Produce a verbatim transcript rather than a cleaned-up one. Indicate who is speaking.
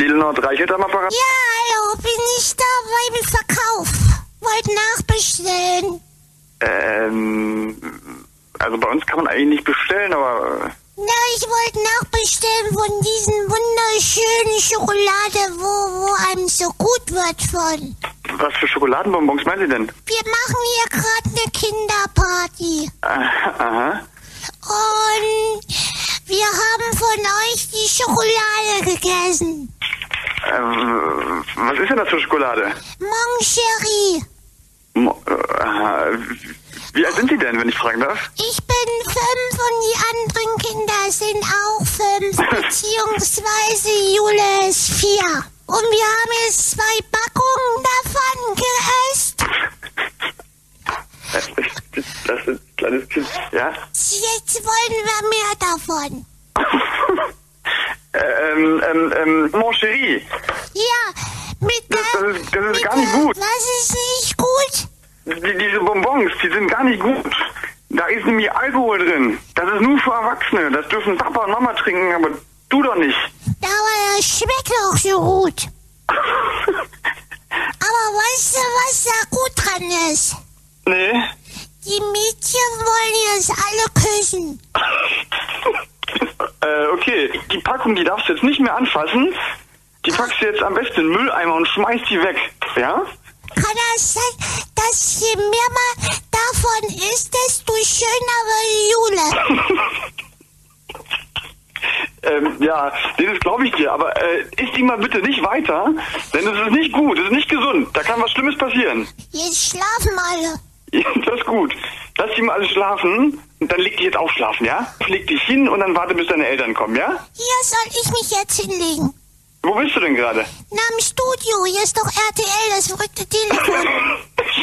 Speaker 1: Edelnord Reichelt am Apparat?
Speaker 2: Ja, hallo, bin ich da beim Verkauf. Wollt nachbestellen.
Speaker 1: Ähm, also bei uns kann man eigentlich nicht bestellen, aber...
Speaker 2: Na, ich wollte nachbestellen von diesen wunderschönen Schokolade, wo, wo einem so gut wird von.
Speaker 1: Was für Schokoladenbonbons meinen Sie denn?
Speaker 2: Wir machen hier gerade eine Kinderparty.
Speaker 1: Aha.
Speaker 2: Und wir haben von euch die Schokolade gegessen.
Speaker 1: Ähm, was ist denn das für Schokolade?
Speaker 2: Mon Chéri.
Speaker 1: Mo äh, wie alt sind Sie denn, wenn ich fragen darf?
Speaker 2: Ich bin fünf und die anderen Kinder sind auch fünf, beziehungsweise Jule ist vier. Und wir haben jetzt zwei Packungen davon gegessen.
Speaker 1: Das ist ein kleines Kind, ja?
Speaker 2: Jetzt wollen wir mehr davon.
Speaker 1: ähm, ähm, ähm, Mon Chéri.
Speaker 2: Ja, mit der...
Speaker 1: Das, das ist, das ist
Speaker 2: mit
Speaker 1: gar nicht
Speaker 2: der,
Speaker 1: gut.
Speaker 2: Was ist nicht gut?
Speaker 1: Die, diese Bonbons, die sind gar nicht gut. Da ist nämlich Alkohol drin. Das ist nur für Erwachsene. Das dürfen Papa und Mama trinken, aber du doch nicht.
Speaker 2: Aber das schmeckt doch so gut. Aber weißt du, was da gut dran ist?
Speaker 1: Nee.
Speaker 2: Die Mädchen wollen jetzt alle küssen.
Speaker 1: äh, okay. Die Packung, die darfst du jetzt nicht mehr anfassen. Die packst du jetzt am besten in den Mülleimer und schmeißt die weg. Ja?
Speaker 2: Kann das sein, dass je mehr man davon isst, desto schöner wird Jule?
Speaker 1: ähm, ja, das glaube ich dir. Aber äh, isst die mal bitte nicht weiter, denn es ist nicht gut, es ist nicht gesund. Da kann was Schlimmes passieren.
Speaker 2: Jetzt schlafen alle.
Speaker 1: Das ist gut. Lass die mal alle schlafen und dann leg dich jetzt auch schlafen, ja? Leg dich hin und dann warte, bis deine Eltern kommen, ja?
Speaker 2: Hier soll ich mich jetzt hinlegen.
Speaker 1: Wo bist du denn gerade?
Speaker 2: Na, im Studio. Hier ist doch R T L, das verrückte Telefon.